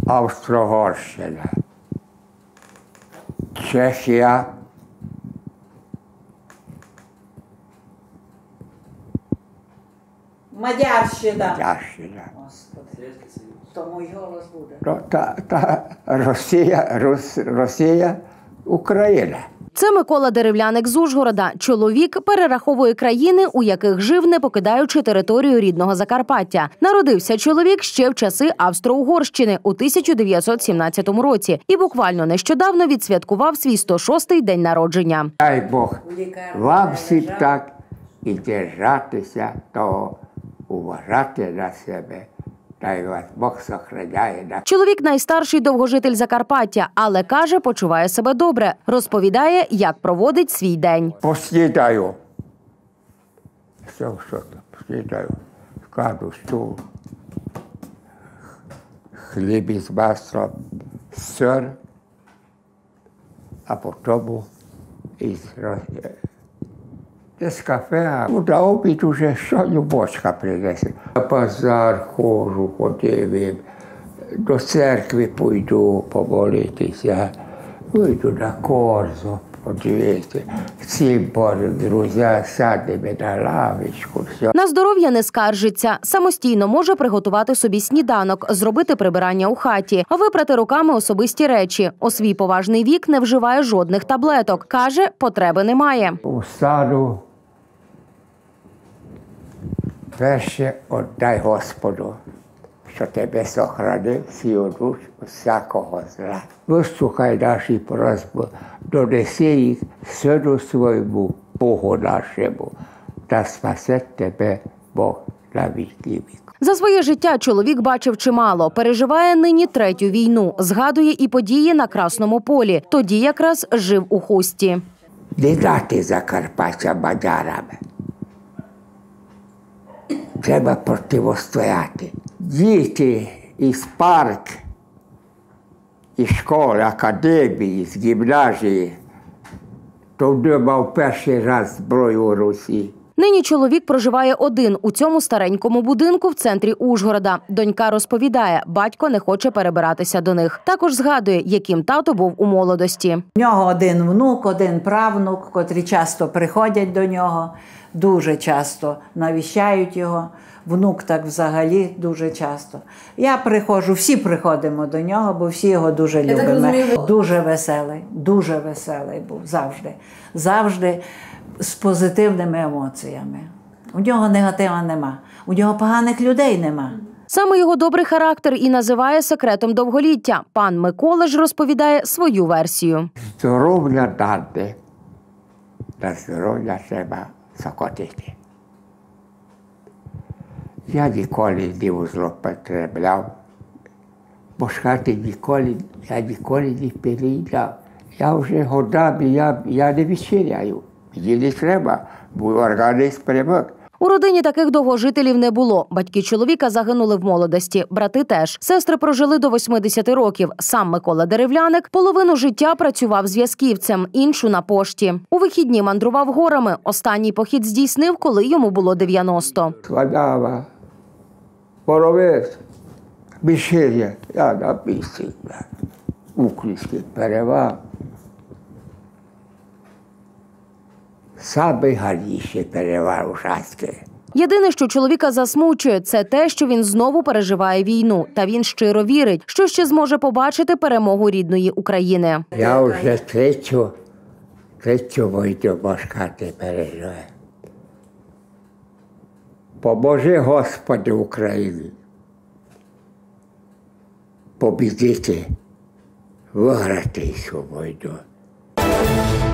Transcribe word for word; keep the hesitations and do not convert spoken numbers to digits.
Австро-Угорщина, Чехія, Мадярщина. Мадярщина. Господи, тому й голос буде. Ну, та, та Росія, Рос, Росія, Україна. Це Микола Деревляник з Ужгорода. Чоловік перераховує країни, у яких жив, не покидаючи територію рідного Закарпаття. Народився чоловік ще в часи Австро-Угорщини у тисяча дев'ятсот сімнадцятому році і буквально нещодавно відсвяткував свій сто шостий день народження. Дай Бог вам всім так і держатися того, уважати на себе. Дай вас Бог сохраняє. Чоловік найстарший довгожитель Закарпаття, але, каже, почуває себе добре. Розповідає, як проводить свій день. Поснідаю. Все, що там, поснідаю. Складу стул. Хліб із маслом, сир. А потім із з кафе, а на обід уже що-небудь принесе. На базар ходжу, ходив, до церкви пойду помолитися, вийду на корзу, подивитися. Всі Божі друзі садимо на лавочку. Все. На здоров'я не скаржиться. Самостійно може приготувати собі сніданок, зробити прибирання у хаті, випрати руками особисті речі. У свій поважний вік не вживає жодних таблеток. Каже, потреби немає. Устану. Перше, отдай Господу, що тебе сохранив сію душ всякого зла. Вислухай наші просьби, донеси їх Сину своєму, Богу нашому, та спасе тебе Бог на віки вік. За своє життя чоловік бачив чимало. Переживає нині третю війну. Згадує і події на Красному полі. Тоді якраз жив у Хусті. Не дати Закарпаття мадярами. Треба протистояти. Діти із парк, із школи, академії, з гімназії, то де мав перший раз зброю у Русі. Нині чоловік проживає один у цьому старенькому будинку в центрі Ужгорода. Донька розповідає, батько не хоче перебиратися до них. Також згадує, яким тато був у молодості. У нього один внук, один правнук, котрі часто приходять до нього, дуже часто навіщають його. Внук так взагалі дуже часто. Я приходжу, всі приходимо до нього, бо всі його дуже любимо. Дуже веселий, дуже веселий був завжди. Завжди з позитивними емоціями. У нього негатива нема, у нього поганих людей нема. Саме його добрий характер і називає секретом довголіття. Пан Микола ж розповідає свою версію. Здоров'я дати, та здоров'я треба закотити. Я ніколи не злоупотребляв, бо шкати ніколи, я ніколи не переїдав. Я вже годами, я, я не вечеряю. Мені не треба, бо організм привик. У родині таких довгожителів не було. Батьки чоловіка загинули в молодості, брати теж. Сестри прожили до восьмидесяти років. Сам Микола Деревляник половину життя працював зв'язківцем, іншу на пошті. У вихідні мандрував горами. Останній похід здійснив, коли йому було дев'яносто. Складава, Боровець, Мішир'я, я на місці, Український перевал. Самий гарніший перевал ужасний. Єдине, що чоловіка засмучує, це те, що він знову переживає війну. Та він щиро вірить, що ще зможе побачити перемогу рідної України. Я вже третю, третю війну башкати переживаю. Поможи, Господи, Україні побідити, виграти цю війну.